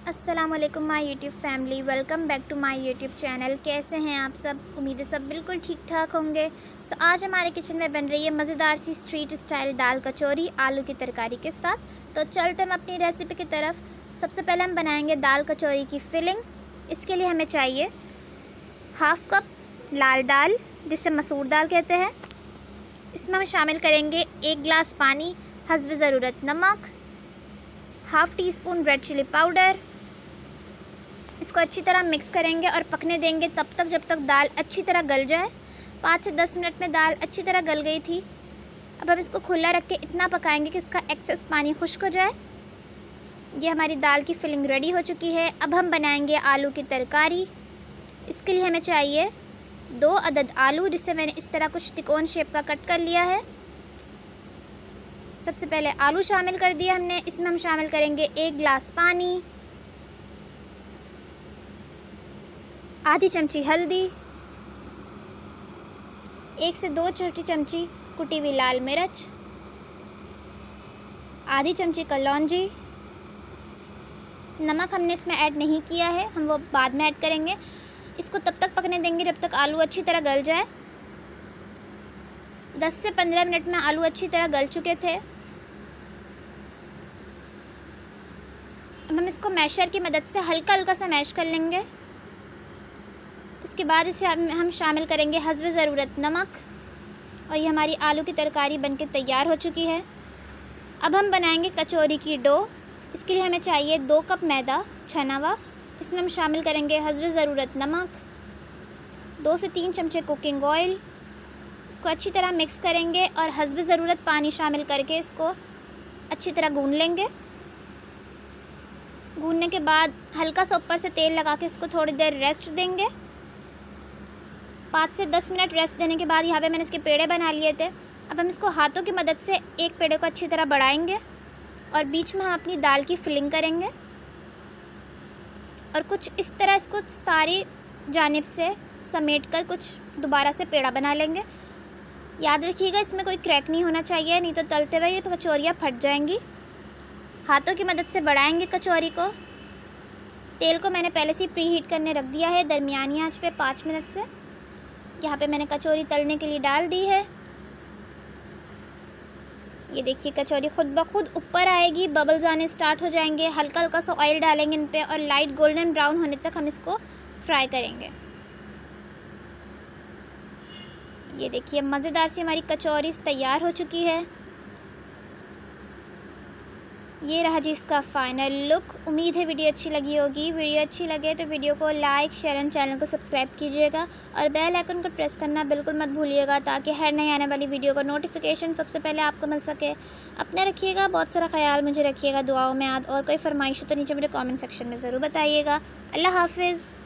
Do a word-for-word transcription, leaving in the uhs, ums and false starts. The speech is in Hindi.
अस्सलाम वालेकुम my YouTube family, welcome back to my YouTube channel. कैसे हैं आप सब? उम्मीद है सब बिल्कुल ठीक ठाक होंगे। सो आज हमारे किचन में बन रही है मज़ेदार सी स्ट्रीट स्टाइल दाल कचौरी आलू की तरकारी के साथ। तो चलते हम अपनी रेसिपी की तरफ। सबसे पहले हम बनाएंगे दाल कचौरी की फिलिंग। इसके लिए हमें चाहिए हाफ़ कप लाल दाल, जिसे मसूर दाल कहते हैं। इसमें हम शामिल करेंगे एक गिलास पानी, हस्ब ज़रूरत नमक, half teaspoon red chilli powder. इसको अच्छी तरह मिक्स करेंगे और पकने देंगे तब तक जब तक दाल अच्छी तरह गल जाए। पाँच से दस मिनट में दाल अच्छी तरह गल गई थी। अब हम इसको खुला रख के इतना पकाएंगे कि इसका एक्सेस पानी खुश्क हो जाए। ये हमारी दाल की फिलिंग रेडी हो चुकी है। अब हम बनाएंगे आलू की तरकारी। इसके लिए हमें चाहिए दो अदद आलू, जिसे मैंने इस तरह कुछ तिकोन शेप का कट कर लिया है। सबसे पहले आलू शामिल कर दिया हमने। इसमें हम शामिल करेंगे एक गिलास पानी, आधी चमची हल्दी, एक से दो छोटी चमची कुटी हुई लाल मिर्च, आधी चमची कलौंजी। नमक हमने इसमें ऐड नहीं किया है, हम वो बाद में ऐड करेंगे। इसको तब तक पकने देंगे जब तक आलू अच्छी तरह गल जाए। दस से पंद्रह मिनट में आलू अच्छी तरह गल चुके थे। अब हम इसको मैशर की मदद से हल्का हल्का सा मैश कर लेंगे। इसके बाद इसे हम शामिल करेंगे हस्ब ज़रूरत नमक। और ये हमारी आलू की तरकारी बनके तैयार हो चुकी है। अब हम बनाएंगे कचौरी की डो। इसके लिए हमें चाहिए दो कप मैदा छना हुआ। इसमें हम शामिल करेंगे हस्ब ज़रूरत नमक, दो से तीन चमचे कुकिंग ऑयल। इसको अच्छी तरह मिक्स करेंगे और हस्ब ज़रूरत पानी शामिल करके इसको अच्छी तरह गूंद लेंगे। गूंदने के बाद हल्का सा ऊपर से तेल लगा के इसको थोड़ी देर रेस्ट देंगे। पाँच से दस मिनट रेस्ट देने के बाद यहाँ पे मैंने इसके पेड़े बना लिए थे। अब हम इसको हाथों की मदद से एक पेड़े को अच्छी तरह बढ़ाएंगे और बीच में हम अपनी दाल की फिलिंग करेंगे और कुछ इस तरह इसको सारी जानिब से समेट कर कुछ दोबारा से पेड़ा बना लेंगे। याद रखिएगा इसमें कोई क्रैक नहीं होना चाहिए, नहीं तो तलते हुए ये कचौरियाँ फट जाएंगी। हाथों की मदद से बढ़ाएंगे कचौरी को। तेल को मैंने पहले से प्री हीट करने रख दिया है दरमियानी आंच पे पाँच मिनट से। यहाँ पे मैंने कचौरी तलने के लिए डाल दी है। ये देखिए कचौरी खुद ब खुद ऊपर आएगी, बबल्स आने स्टार्ट हो जाएंगे। हल्का हल्का सा ऑयल डालेंगे इन पे और लाइट गोल्डन ब्राउन होने तक हम इसको फ्राई करेंगे। ये देखिए मज़ेदार सी हमारी कचौरी तैयार हो चुकी है। ये रहा जी इसका फाइनल लुक। उम्मीद है वीडियो अच्छी लगी होगी। वीडियो अच्छी लगे तो वीडियो को लाइक शेयर एंड चैनल को सब्सक्राइब कीजिएगा और बेल आइकन को प्रेस करना बिल्कुल मत भूलिएगा, ताकि हर नई आने वाली वीडियो का नोटिफिकेशन सबसे पहले आपको मिल सके। अपने रखिएगा बहुत सारा ख्याल, मुझे रखिएगा दुआओं में याद। और कोई फरमाइश हो तो नीचे मेरे कमेंट सेक्शन में ज़रूर बताइएगा। अल्लाह हाफिज़।